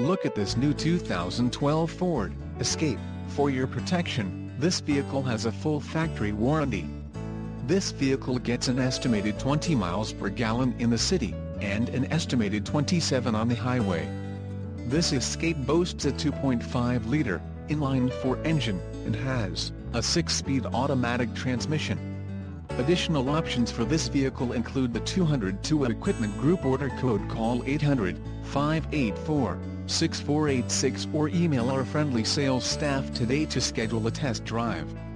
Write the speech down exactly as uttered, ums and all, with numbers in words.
Look at this new two thousand twelve Ford Escape. For your protection, this vehicle has a full factory warranty. This vehicle gets an estimated twenty miles per gallon in the city, and an estimated twenty-seven on the highway. This Escape boasts a two point five liter inline-four engine, and has a six-speed automatic transmission. Additional options for this vehicle include the two oh two Equipment Group order code. Call eight hundred, five eight four, six four eight six or email our friendly sales staff today to schedule a test drive.